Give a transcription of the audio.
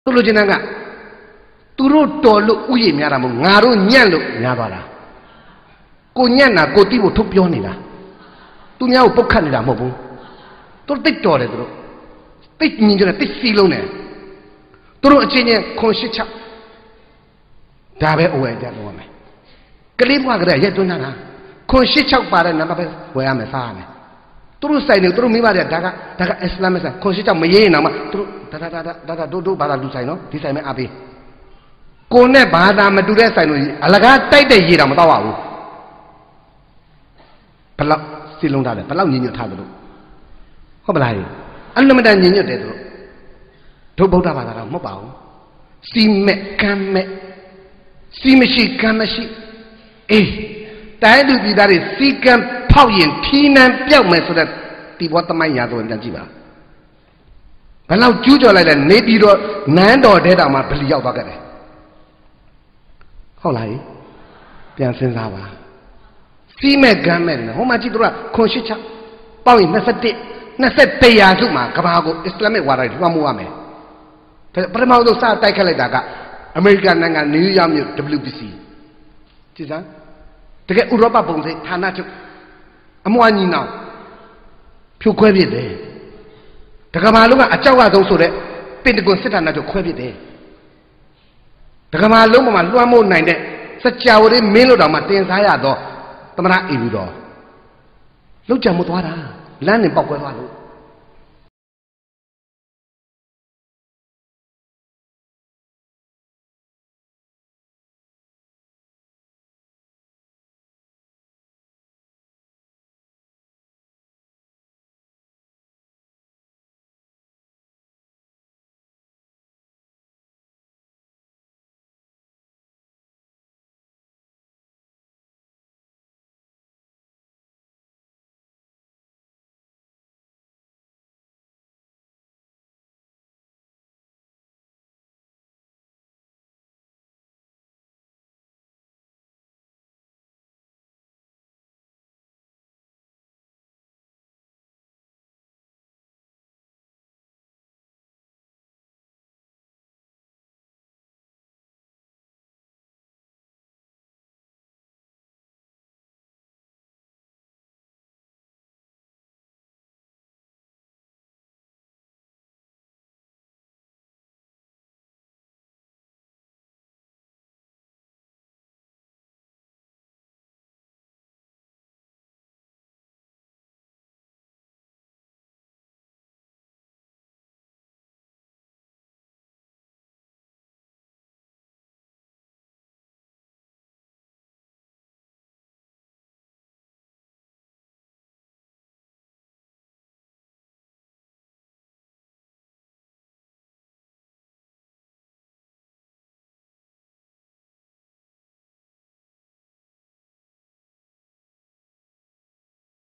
Tulu jenanga turu tolu uye miara mo ngaru nyalu nyabara ko nyana ko tibo thupyo ni la tu nya ko pokhat ni la mo bu tu tit to le tu tit nyin jore tit si long ne tu achin yin khon shit chak da be owe ja lo me kali bwa ga ye tu na na khon shit chak pa de na ba be we ya me sa me tu sai ni tu mi ba de da ga islam sa khon shit chak ma ye na ma tu da do ba da lu sai no di sai me a bi ko ne ba da ma tu de sai no alaga tai de ye da ma taw ba bu blau si long da le blau nyin nyot tha loဟုတ်ပါလားအလုံးမတန်ညင်ညွတ်တယ်သူတို့ဗုဒ္ဓဘာသာတော့မဟုတ်ပါဘူးစီမဲ့ကမ်းမဲ့စီမရှိကမ်းမရှိအေးတိုင်းသူပြည်သားတွေစီကံဖောက်ရင်ဖြီးနှံပြောက်မယ်ဆိုတဲ့ဒီဘောသမိုင်းရာဆိုရင်ပြန်ကြည့်ပါဘယ်လောက်ကျူးကျော်လိုက်လဲနေပြီးတော့နန်းတော်တဲတောင်မှဗလီရောက်သွားခဲ့တယ်ဟုတ်လားပြန်စဉ်းစားပါစီမဲ့ကမ်းမဲ့ဟိုမှာကြည့်တို့ကခွန်ရှိချပေါက်ရင်21ရာစုမှာကဘာကိုအစ္စလာမစ်ဝါဒတွေလွှမ်းမိုးရမယ်ပထမဆုံးစတိုက်ခတ်လိုက်တာကအမေရိကန်နိုင်ငံနယူးယောက်မြို့ WBC ကြည့်စမ်းတကယ်ဥရောပပုံစံဌာနချုပ်အမွှာညီနောင်ဖြိုခွဲပြစ်တယ်တကဘာလုံးကအကြောက်အဆုံးဆိုတဲ့ပင်တဂွန်စစ်ဌာနချုပ်ခွဲပြစ်တယ်တကဘာလုံးပေါ်မှာလွှမ်းမိုးနိုင်တဲ့စကြာဝဠာမင်းလို့တောင်မှတင်စားရတော့သမဏအေလူတော်လောက်ကြံမသွားတာလမ်းနဲ့ပေါက်ကွဲသွားလို့